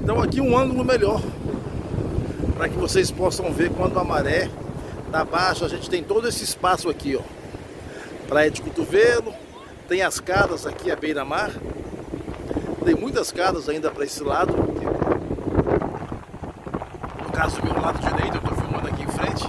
Então aqui um ângulo melhor, para que vocês possam ver quando a maré tá baixa. A gente tem todo esse espaço aqui, ó. Praia de Cotovelo, tem as casas aqui à beira-mar. Tem muitas casas ainda para esse lado. No caso do meu lado direito, eu estou filmando aqui em frente.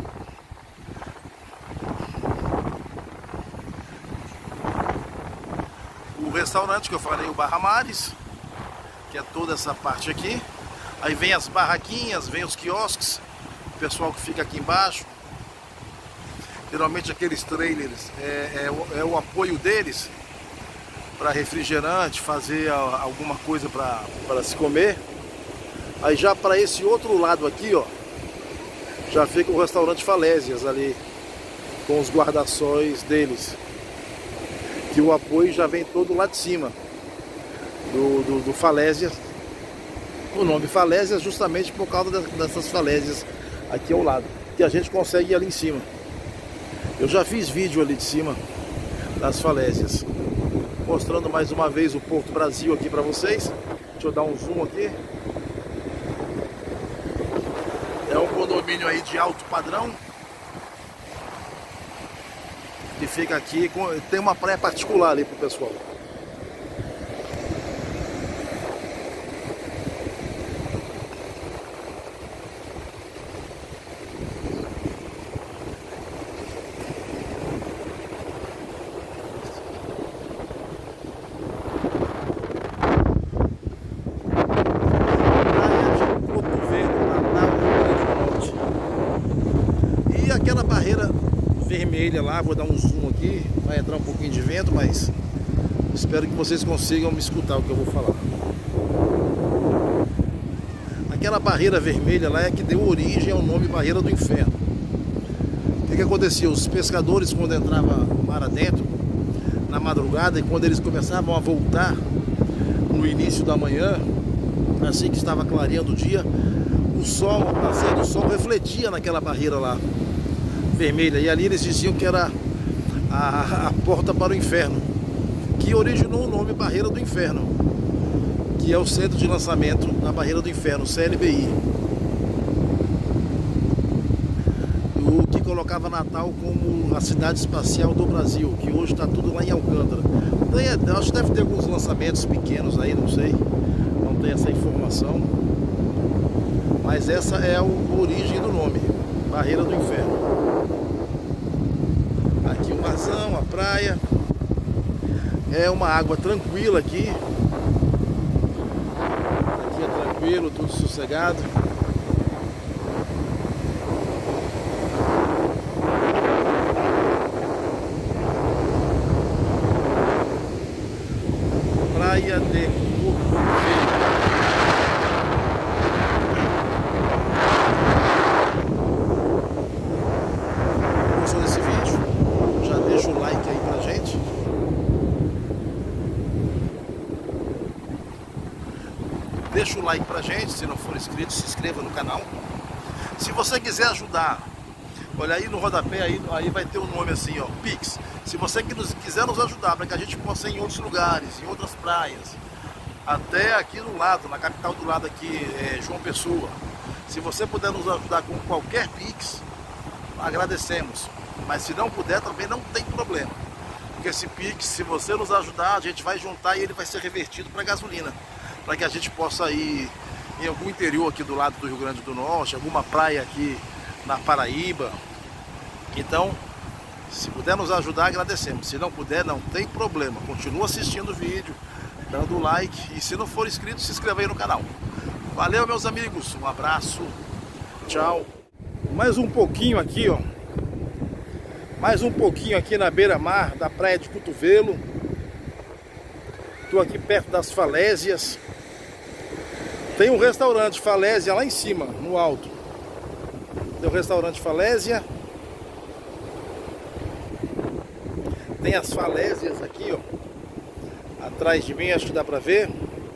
O restaurante que eu falei, o Barra Mares, que é toda essa parte aqui. Aí vem as barraquinhas, vem os quiosques, o pessoal que fica aqui embaixo. Geralmente aqueles trailers é o apoio deles para refrigerante, fazer alguma coisa para se comer. Aí já para esse outro lado aqui, ó, já fica o restaurante Falésias ali, com os guarda-sóis deles. Que o apoio já vem todo lá de cima do Falésias. O nome Falésias justamente por causa dessas falésias aqui ao lado, que a gente consegue ir ali em cima. Eu já fiz vídeo ali de cima das falésias, mostrando mais uma vez o Porto Brasil aqui para vocês. Deixa eu dar um zoom aqui. É um condomínio aí de alto padrão, que fica aqui, tem uma praia particular ali pro pessoal. Aquela barreira vermelha lá, vou dar um zoom aqui, vai entrar um pouquinho de vento, mas espero que vocês consigam me escutar o que eu vou falar. Aquela barreira vermelha lá é que deu origem ao nome Barreira do Inferno. O que acontecia? Os pescadores, quando entravam mar adentro, na madrugada, e quando eles começavam a voltar no início da manhã, assim que estava clareando o dia, o sol, o nascer do sol refletia naquela barreira lá vermelha, e ali eles diziam que era a porta para o inferno, que originou o nome Barreira do Inferno, que é o centro de lançamento da Barreira do Inferno, CLBI, o que colocava Natal como a cidade espacial do Brasil, que hoje está tudo lá em Alcântara. Eu acho que deve ter alguns lançamentos pequenos aí, não sei, não tenho essa informação, mas essa é a origem do nome, Barreira do Inferno. Aqui o marzão, a praia, é uma água tranquila aqui. Aqui é tranquilo, tudo sossegado. Praia de Cotovelo. Gostou desse vídeo? Já deixa o like aí pra gente. Deixa o like pra gente, se não for inscrito, se inscreva no canal. Se você quiser ajudar, olha aí no rodapé, aí vai ter o nome assim, ó, Pix. Se você quiser nos ajudar para que a gente possa ir em outros lugares, em outras praias, até aqui do lado, na capital do lado aqui, João Pessoa. Se você puder nos ajudar com qualquer Pix, agradecemos. Mas se não puder, também não tem problema. Porque esse Pix, se você nos ajudar, a gente vai juntar e ele vai ser revertido para gasolina. Para que a gente possa ir em algum interior aqui do lado do Rio Grande do Norte, alguma praia aqui na Paraíba. Então, se puder nos ajudar, agradecemos. Se não puder, não tem problema. Continua assistindo o vídeo, dando like. E se não for inscrito, se inscreva aí no canal. Valeu, meus amigos. Um abraço. Tchau. Mais um pouquinho aqui, ó. Mais um pouquinho aqui na beira-mar da praia de Cotovelo. Estou aqui perto das falésias. Tem um restaurante Falésia lá em cima, no alto. Tem o restaurante Falésia. Tem as falésias aqui, ó. Atrás de mim, acho que dá pra ver.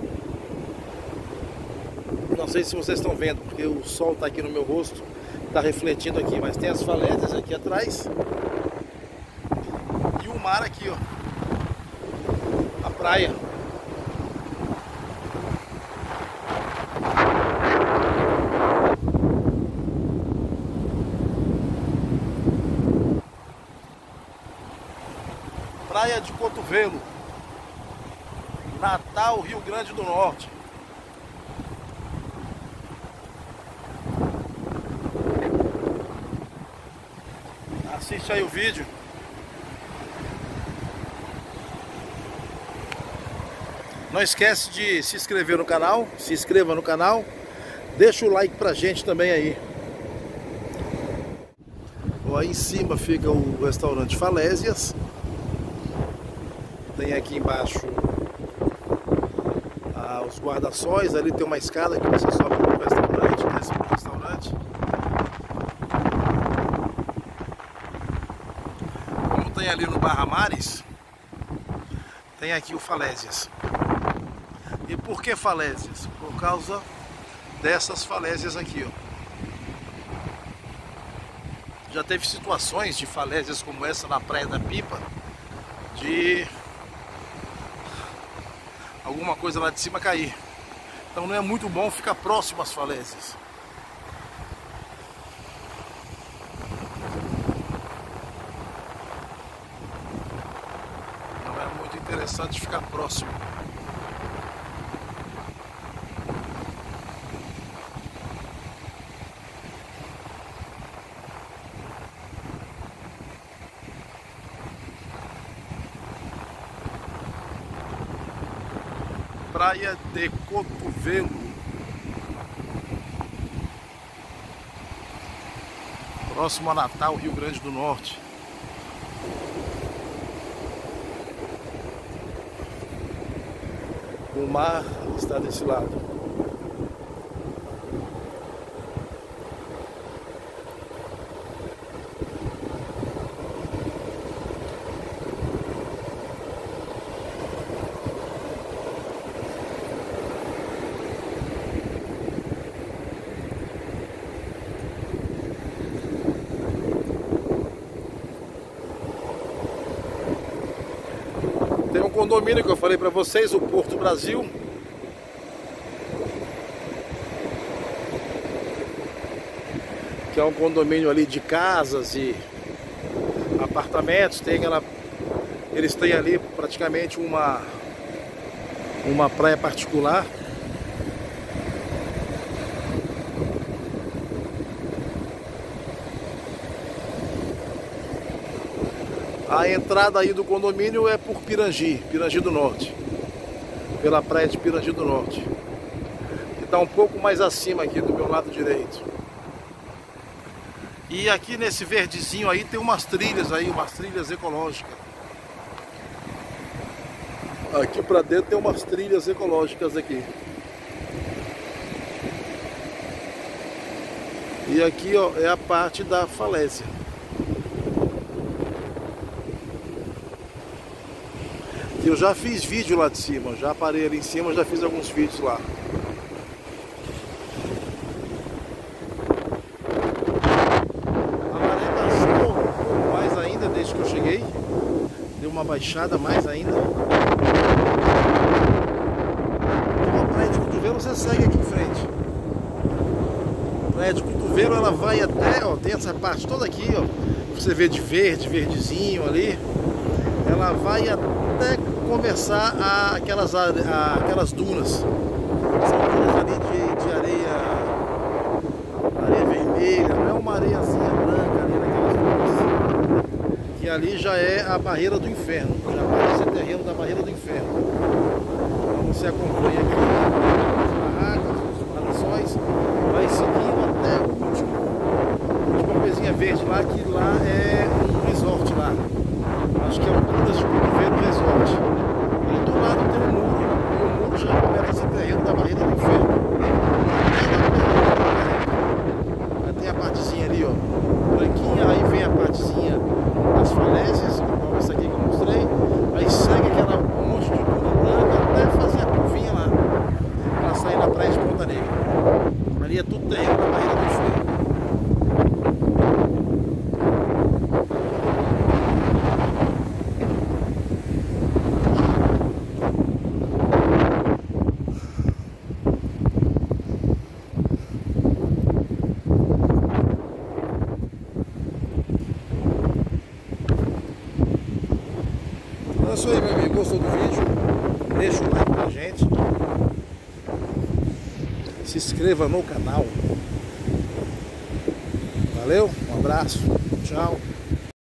Não sei se vocês estão vendo, porque o sol tá aqui no meu rosto. Tá refletindo aqui, mas tem as falésias aqui atrás. E o mar aqui, ó. A praia. Praia de Cotovelo, Natal, Rio Grande do Norte. Assiste aí o vídeo. Não esquece de se inscrever no canal, se inscreva no canal, deixa o like pra gente também aí. Aí em cima fica o restaurante Falésias. Tem aqui embaixo os guarda-sóis, ali tem uma escada que você sobe pro restaurante, desce pro restaurante. Como tem ali no Barra Mares, tem aqui o Falésias. E por que falésias? Por causa dessas falésias aqui, ó. Já teve situações de falésias como essa na Praia da Pipa, de alguma coisa lá de cima cair. Então não é muito bom ficar próximo às falésias. Não é muito interessante ficar próximo. Praia de Cotovelo. Próximo a Natal, Rio Grande do Norte. O mar está desse lado. Tem um condomínio que eu falei para vocês, o Porto Brasil. Que é um condomínio ali de casas e apartamentos. Eles têm ali praticamente uma praia particular. A entrada aí do condomínio é por Pirangi do Norte, pela praia de Pirangi do Norte, que está um pouco mais acima aqui do meu lado direito. E aqui nesse verdezinho aí tem umas trilhas aí, umas trilhas ecológicas. Aqui para dentro tem umas trilhas ecológicas aqui. E aqui, ó, é a parte da falésia. Eu já fiz vídeo lá de cima, já parei ali em cima, já fiz alguns vídeos lá. A maré baixou um pouco mais ainda desde que eu cheguei. Deu uma baixada mais ainda. Então a Praia de Cotovelo você segue aqui em frente. A Praia de Cotovelo ela vai até, ó, tem essa parte toda aqui, ó. Você vê de verde, verdezinho ali. Ela vai até começar aquelas dunas. São dunas ali de areia vermelha, não é uma areiazinha branca ali naquelas dunas. Que ali já é a barreira do inferno, já vai ser terreno da barreira do inferno. Então você acompanha aqui as barracas, os guarda-sóis, vai seguindo até o última coisinha verde lá, que lá é um resort lá. Acho que é o Dunas de Cotovelo Resort. E do lado tem um muro, e o muro já começa a ser terreno da barreira do inferno. Aí tem a partezinha ali, ó, branquinha, aí vem a partezinha das falésias, como essa aqui que eu mostrei. Aí segue aquela monte de duna branca até fazer a curvinha lá, para sair na praia de Ponta Negra. Ali é tudo terreno da barreira do inferno. isso aí, meu amigo. Gostou do vídeo? Deixa o like pra gente. Se inscreva no canal. Valeu, um abraço, tchau.